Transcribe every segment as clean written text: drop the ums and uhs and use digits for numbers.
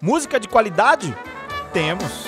Música de qualidade? Temos.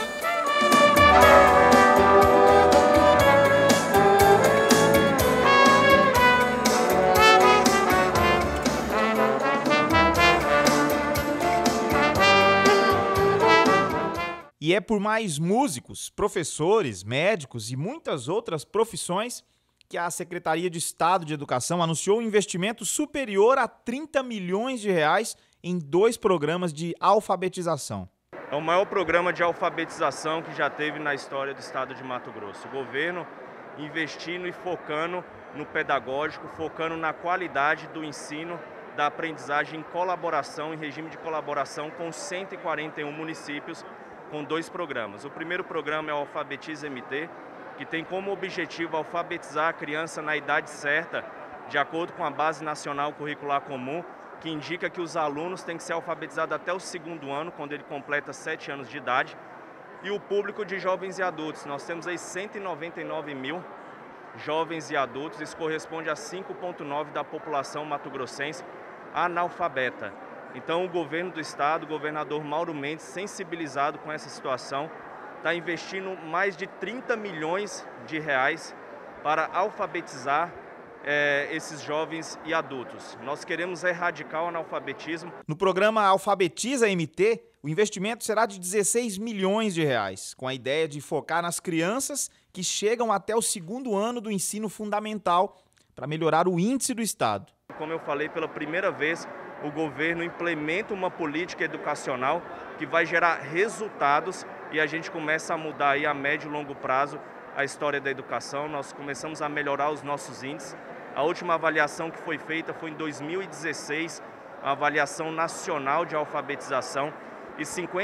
E é por mais músicos, professores, médicos e muitas outras profissões que a Secretaria de Estado de Educação anunciou um investimento superior a 30 milhões de reais em 2 programas de alfabetização. É o maior programa de alfabetização que já teve na história do estado de Mato Grosso. O governo investindo e focando no pedagógico, focando na qualidade do ensino, da aprendizagem em colaboração, em regime de colaboração com 141 municípios, com 2 programas. O primeiro programa é o Alfabetiza MT, que tem como objetivo alfabetizar a criança na idade certa, de acordo com a Base Nacional Curricular Comum, que indica que os alunos têm que ser alfabetizados até o 2º ano, quando ele completa 7 anos de idade. E o público de jovens e adultos, nós temos aí 199 mil jovens e adultos, isso corresponde a 5,9% da população mato-grossense analfabeta. Então o governo do estado, o governador Mauro Mendes, sensibilizado com essa situação, está investindo mais de 30 milhões de reais para alfabetizar esses jovens e adultos. Nós queremos erradicar o analfabetismo. No programa Alfabetiza MT, o investimento será de 16 milhões de reais, com a ideia de focar nas crianças que chegam até o 2º ano do ensino fundamental para melhorar o índice do estado. Como eu falei, pela primeira vez, o governo implementa uma política educacional que vai gerar resultados e a gente começa a mudar aí a médio e longo prazo a história da educação. Nós começamos a melhorar os nossos índices. A última avaliação que foi feita foi em 2016, a avaliação nacional de alfabetização, e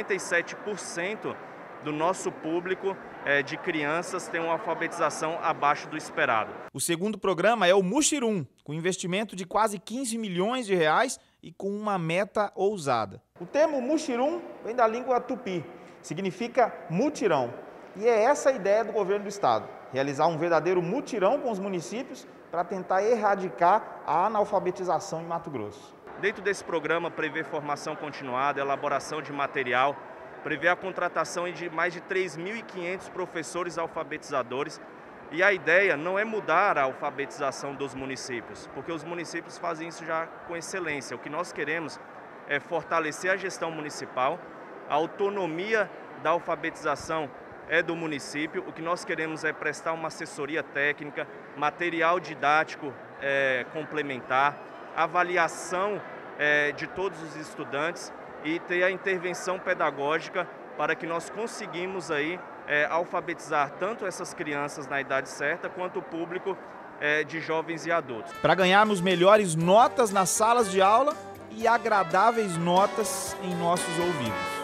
57% do nosso público de crianças tem uma alfabetização abaixo do esperado. O segundo programa é o Muxirum, com investimento de quase 15 milhões de reais e com uma meta ousada. O termo Muxirum vem da língua tupi, significa mutirão. E é essa a ideia do governo do estado, realizar um verdadeiro mutirão com os municípios para tentar erradicar a analfabetização em Mato Grosso. Dentro desse programa prevê formação continuada, elaboração de material, prevê a contratação de mais de 3.500 professores alfabetizadores. E a ideia não é mudar a alfabetização dos municípios, porque os municípios fazem isso já com excelência. O que nós queremos é fortalecer a gestão municipal, a autonomia da alfabetização é do município. O que nós queremos é prestar uma assessoria técnica, material didático complementar, avaliação de todos os estudantes e ter a intervenção pedagógica para que nós conseguimos aí alfabetizar tanto essas crianças na idade certa quanto o público de jovens e adultos. Para ganharmos melhores notas nas salas de aula e agradáveis notas em nossos ouvidos.